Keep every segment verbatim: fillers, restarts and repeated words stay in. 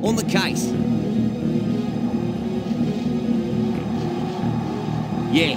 On the case. Yeah.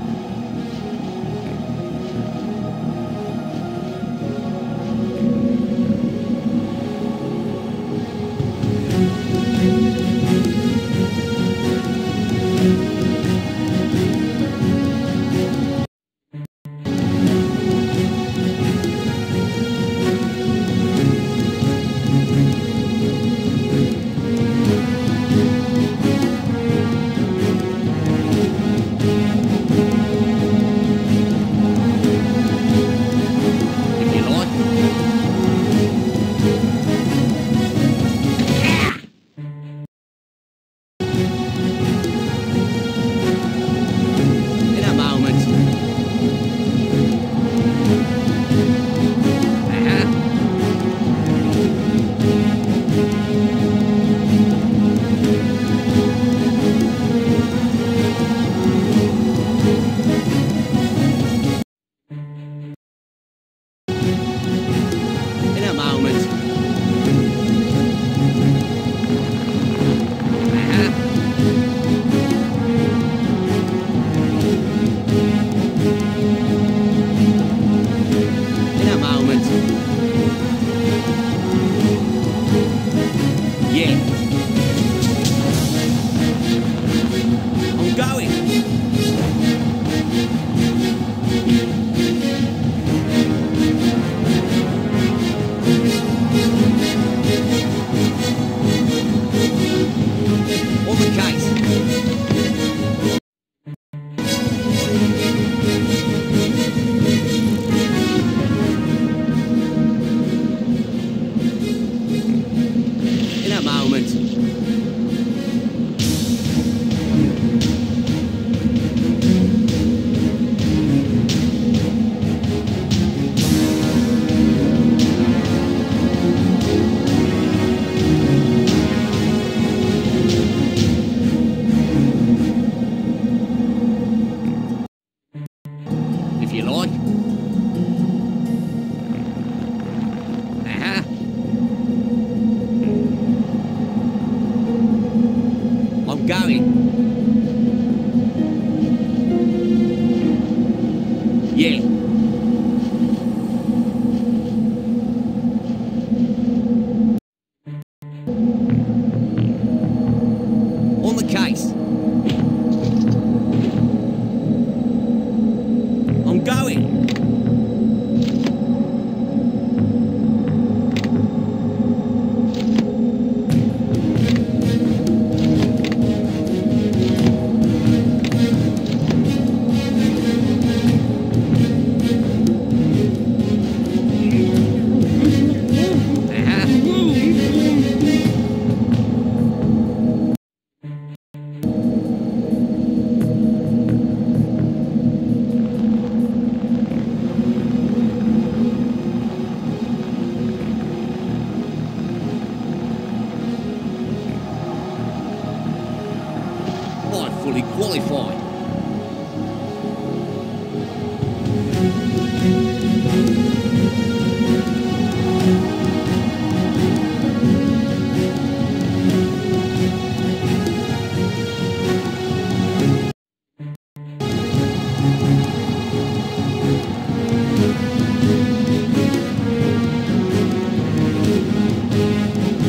qualified.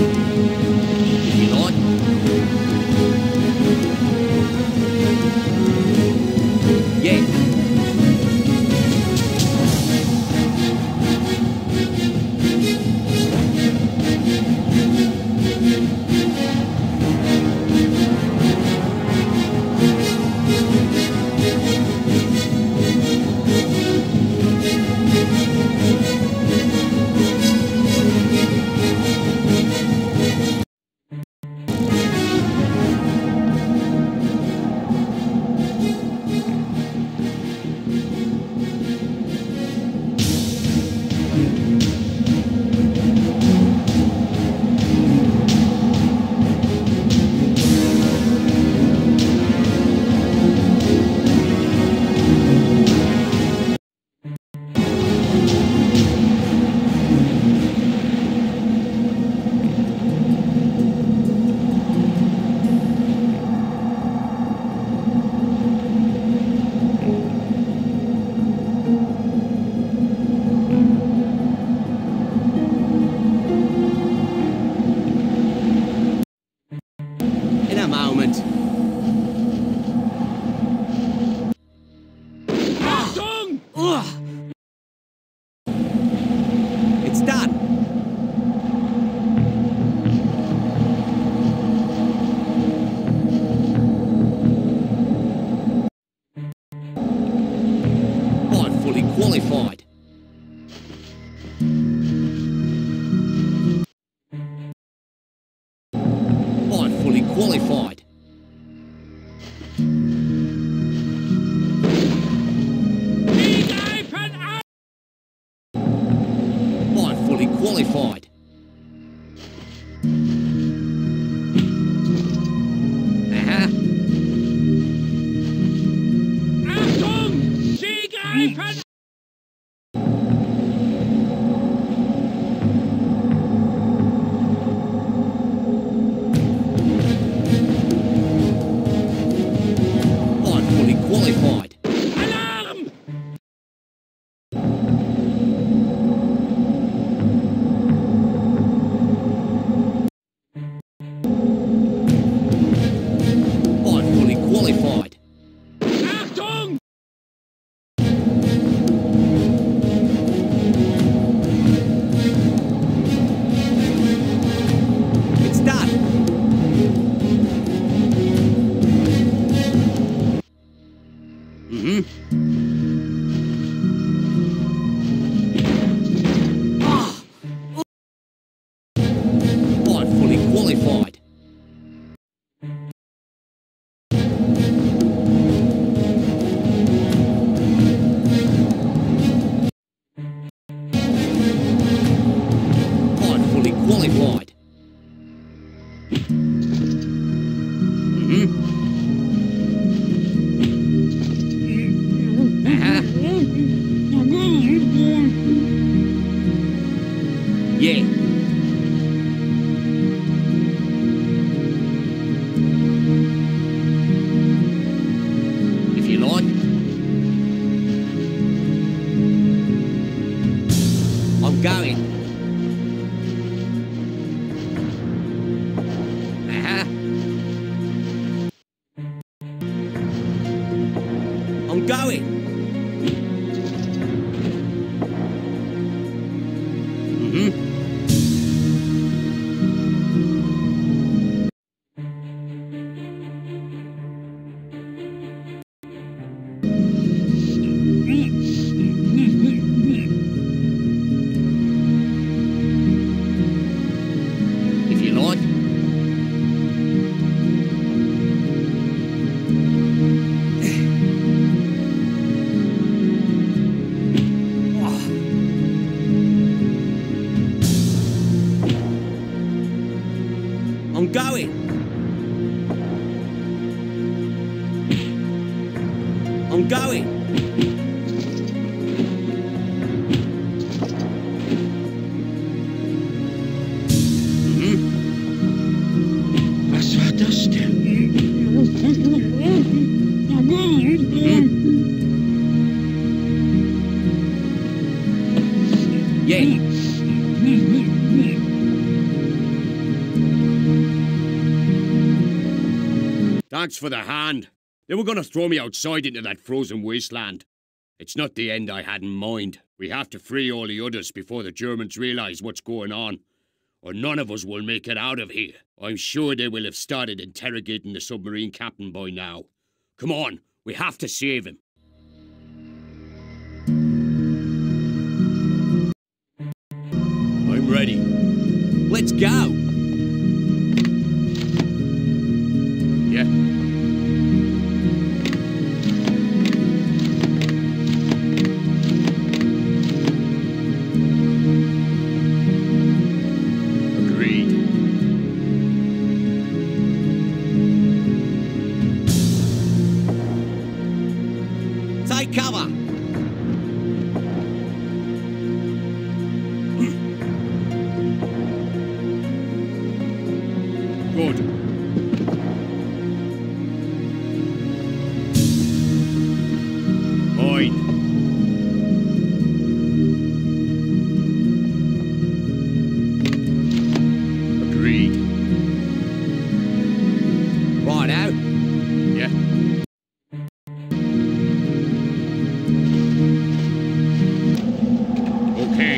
If you like. qualified. I'm fully qualified. Uh-huh. Achtung! Sie greifen! I'm fully qualified. Alarm! I'm fully qualified. Achtung! It's done. Mm-hmm. Ah! I'm fully qualified. I'm fully qualified. Mm-hmm. Uh-huh. Yeah. If you like. I'm going. Uh-huh. I'm going. Mm-hmm. If you like. I'm going. I'm going. Mhm. Was war das denn? Yeah. Thanks for the hand. They were going to throw me outside into that frozen wasteland. It's not the end I had in mind. We have to free all the others before the Germans realise what's going on, or none of us will make it out of here. I'm sure they will have started interrogating the submarine captain by now. Come on, we have to save him. I'm ready. Let's go. Yeah. Agreed. Take cover. Good. Fine. Agreed. Righto. Yeah. Okay.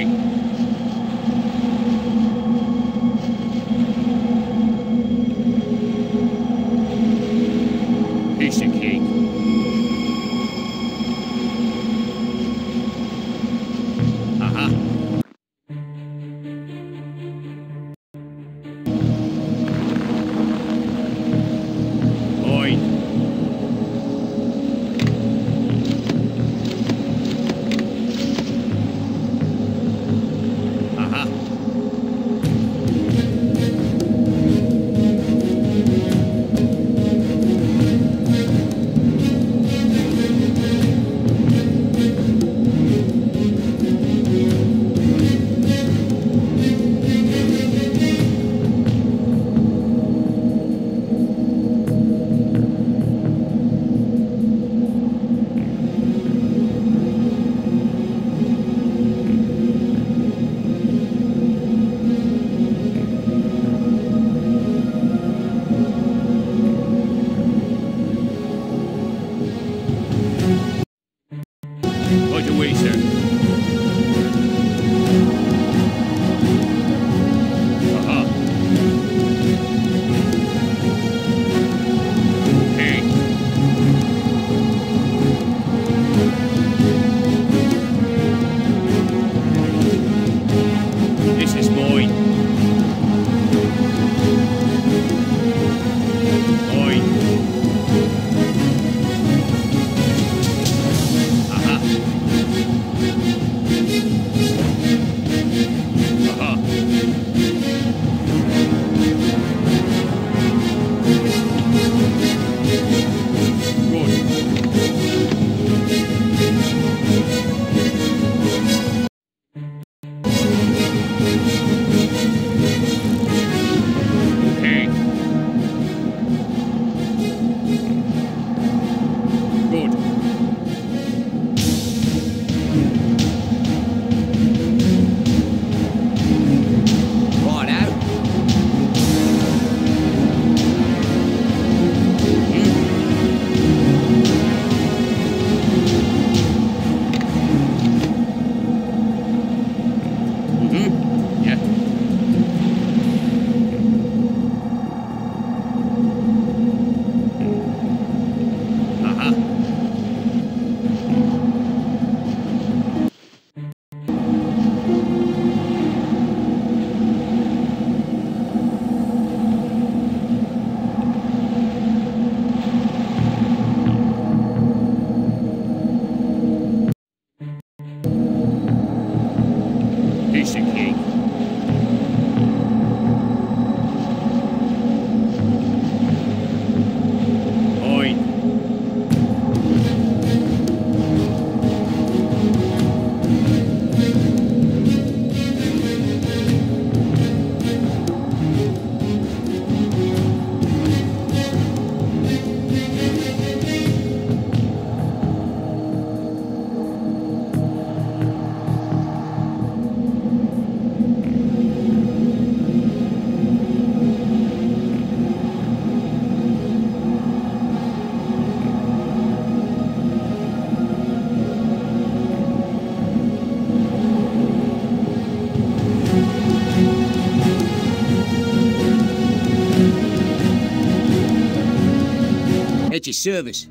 At your service.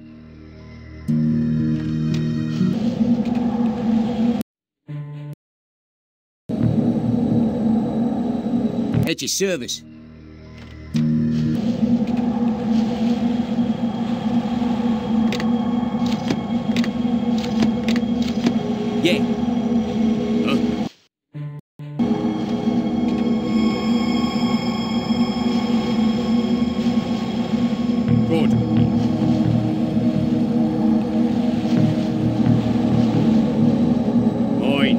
At your service. Yeah. Huh? Good. Mine.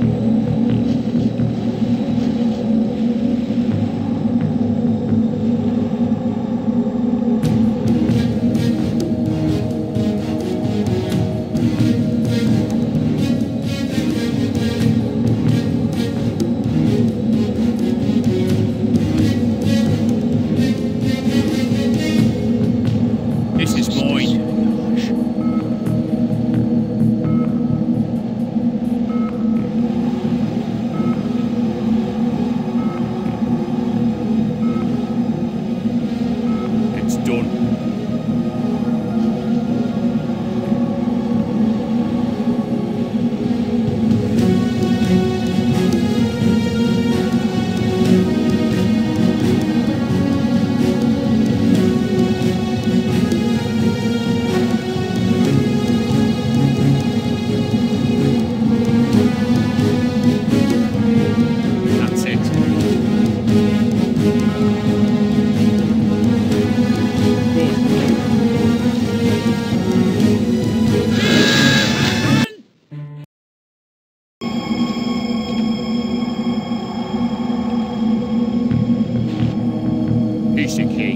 This is mine. It's done. That's it. Good. Piece of cake.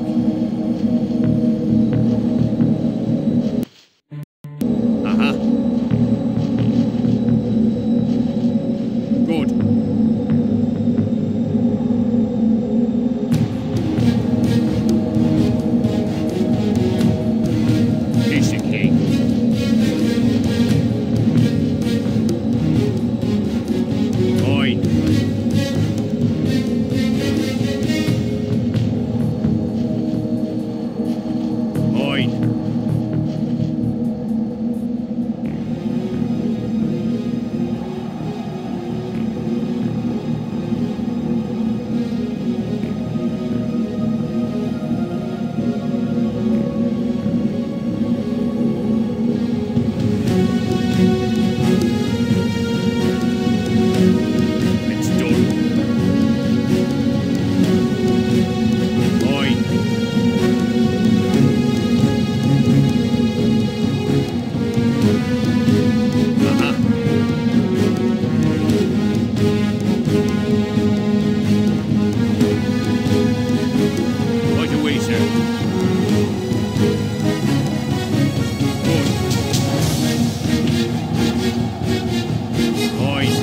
Uh-huh. Good. Piece of cake. Mine. Mine. It's done. Mine. Uh-huh. Right away, sir. Good. Mine.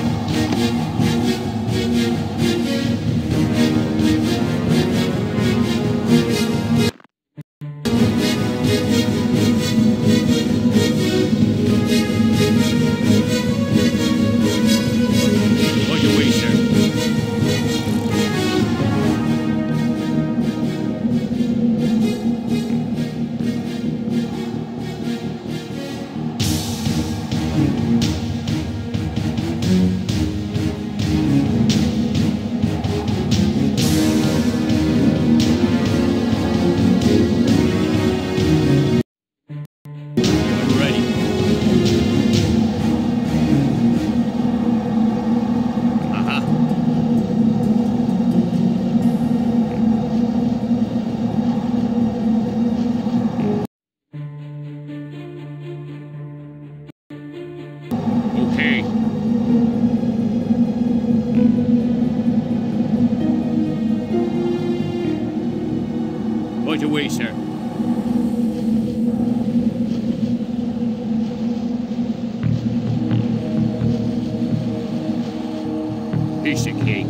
Right away, sir. I'm ready. Uh-huh. Okay. Right away, sir. Piece of cake.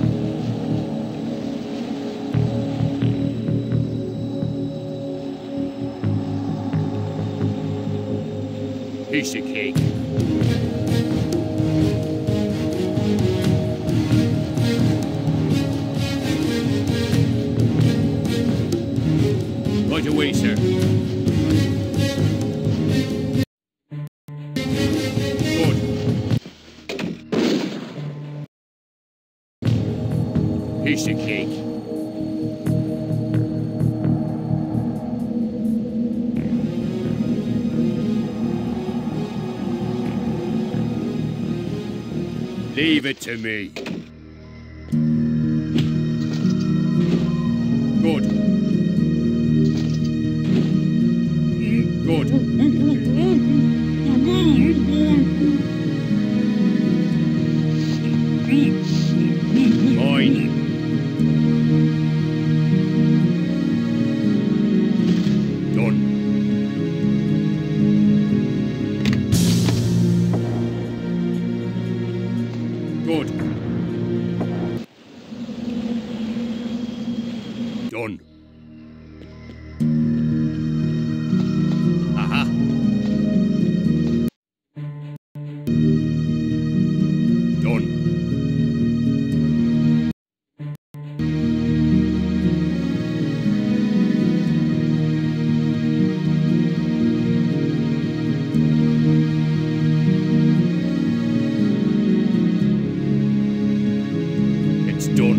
Piece of cake. Right away, sir. Piece of cake. Leave it to me. Good. Good. Mine. Done. Good. Done. Aha. Done. It's done.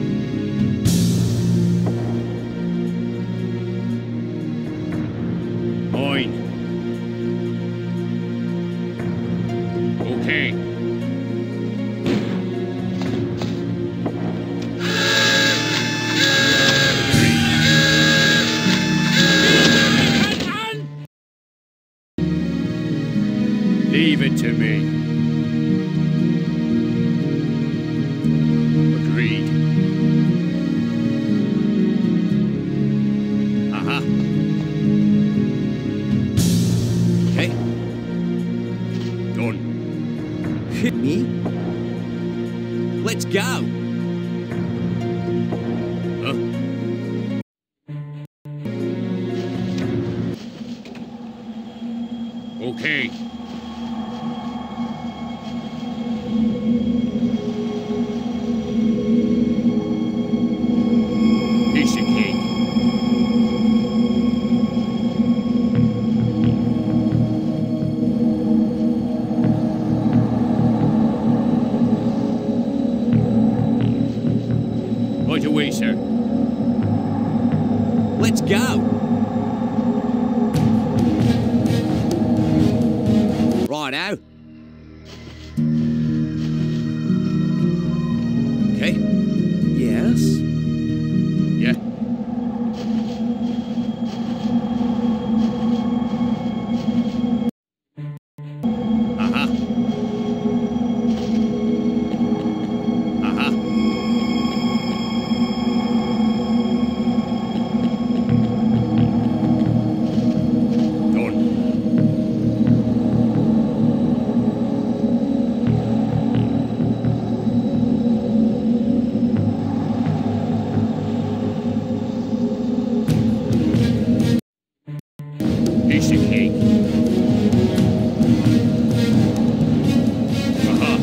Mine. Okay. Leave it to me. Agreed. Aha. Okay. Done. Hit me? Let's go. Huh? Okay. Piece of cake. Right away, sir. Let's go. Righto. Okay. Yes. Yeah. Aha. Aha. Done. Piece of cake. Aha.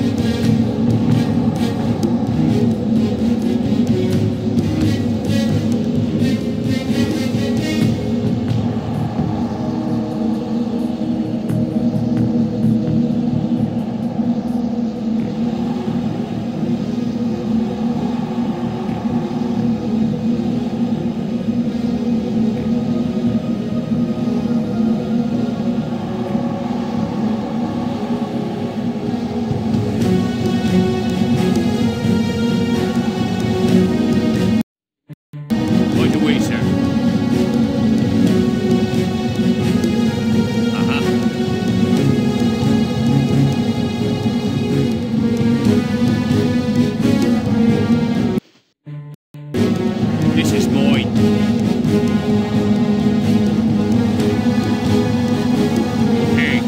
Right away, sir. Aha. This is mine. Okay.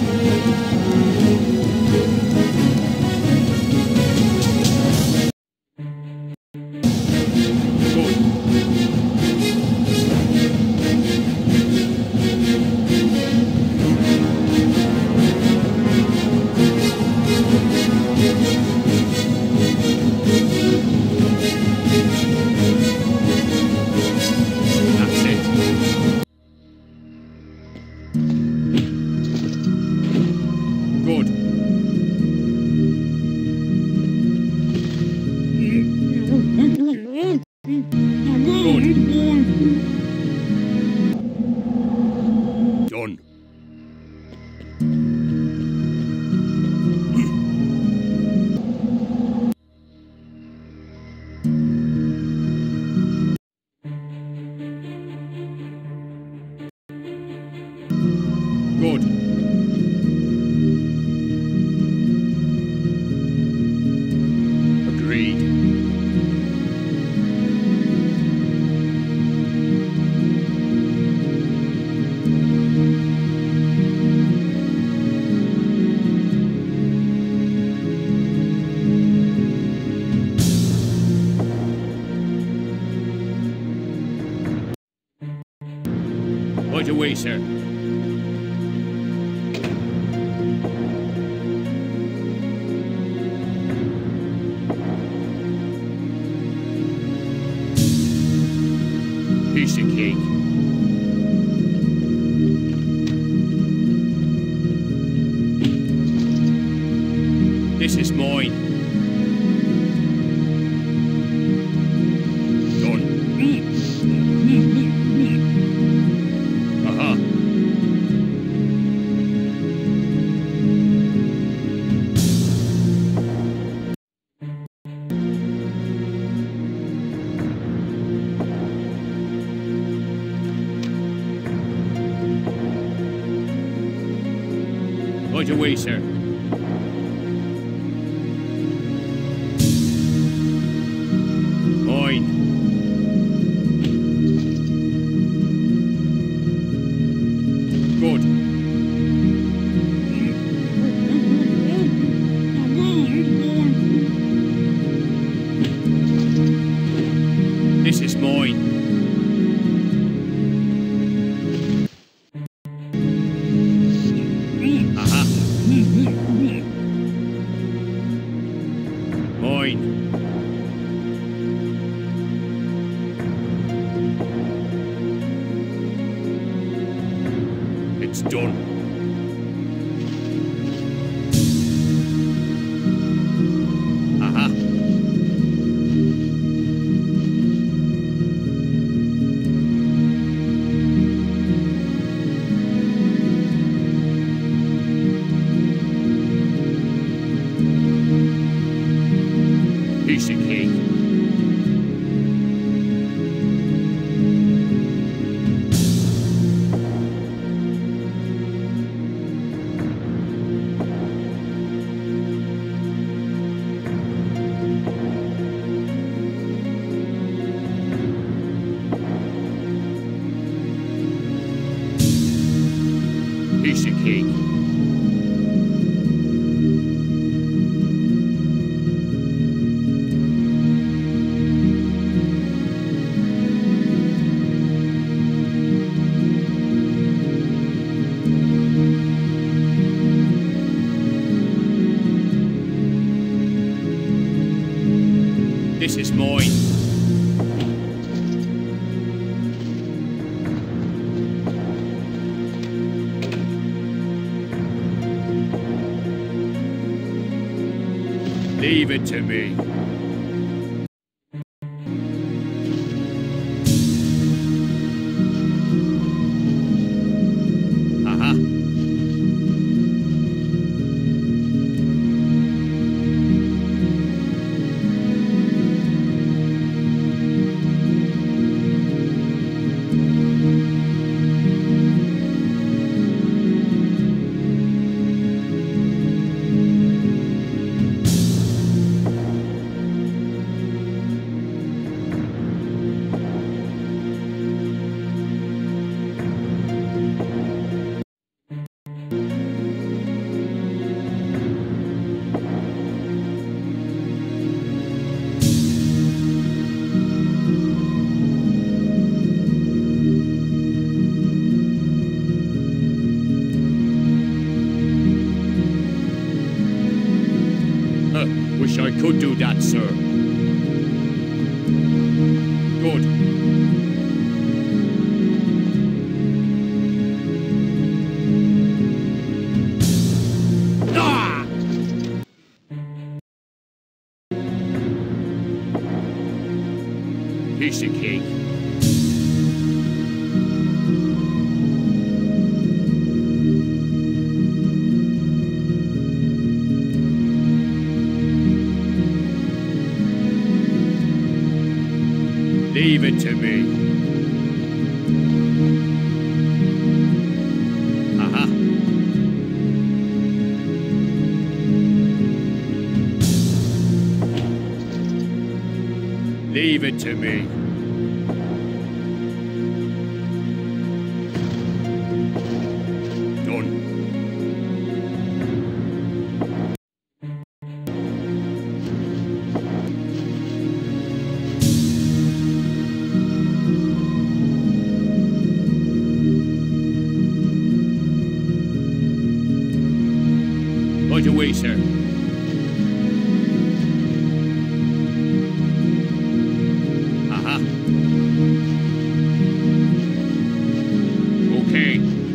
Good. Done. Good. Agreed. Right away, sir. Piece of cake. This is mine. Done. Aha. Right away, sir. Mine. Good. This is mine. Aha. Mine. It's done. Aha. Piece of cake. Piece of cake. This is mine. Leave it to me. Aha. Huh, wish I could do that, sir. Good. Ah! Piece of cake. Leave it to me. Aha. Leave it to me. Done. Right away, sir. Aha. Okay.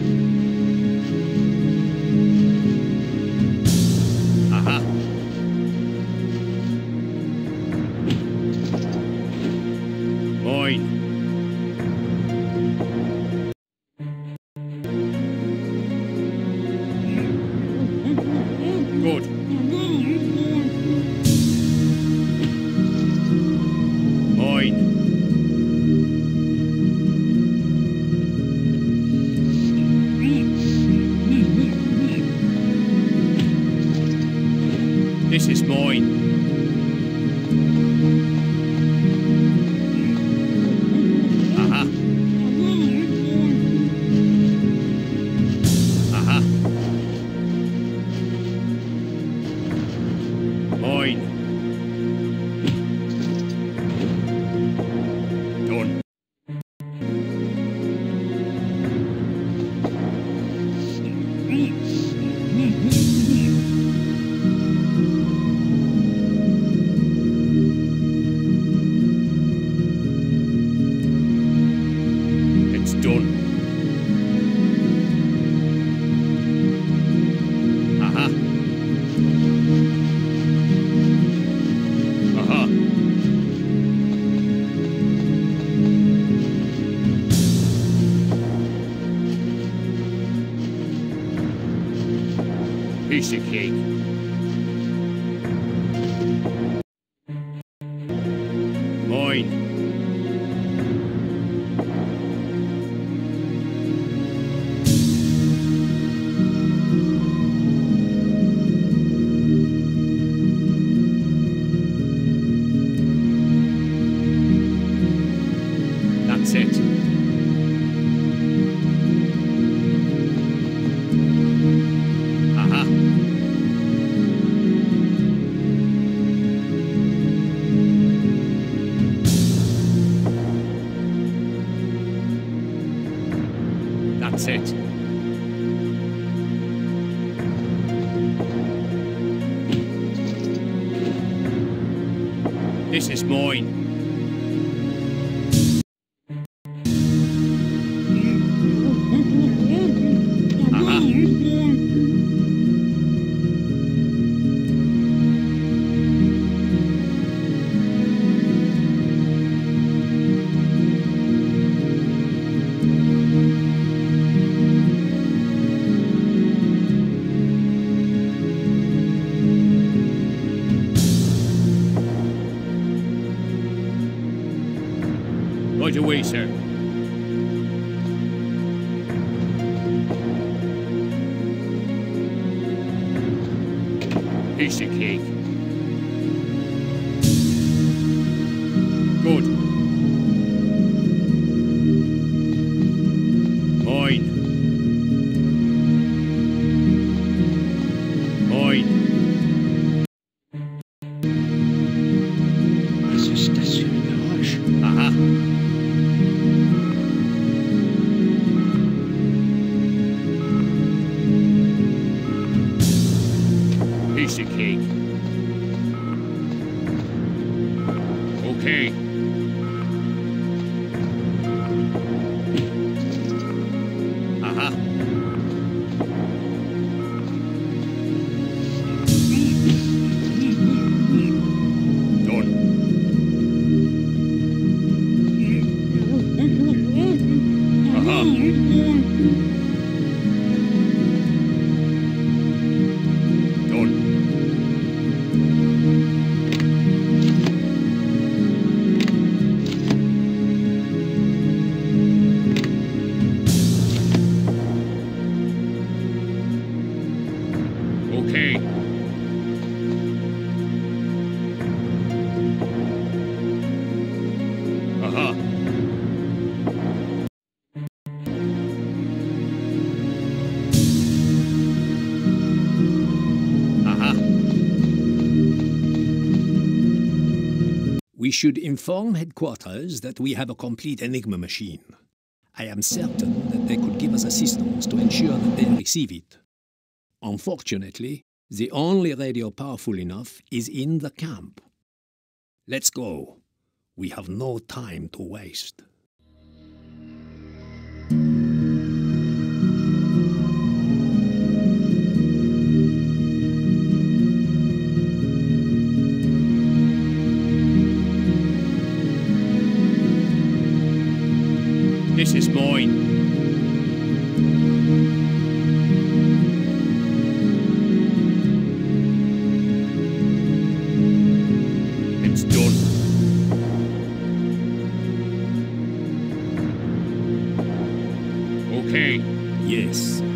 Aha. Mine. Good. Mine. This is mine. Aha. Aha. Mine. Done. It's done. Aha. Aha. Piece of cake. Mine. That's it. Aha. That's it. This is mine. Aha. Right away, sir. Piece of cake. Good. Mine. Mine. Was ist das für ein Geräusch? Aha. Piece of cake. Okay. Aha. Aha. We should inform headquarters that we have a complete Enigma machine. I am certain that they could give us assistance to ensure that they receive it. Unfortunately, the only radio powerful enough is in the camp. Let's go. We have no time to waste. This is mine. It's done. Okay. Yes.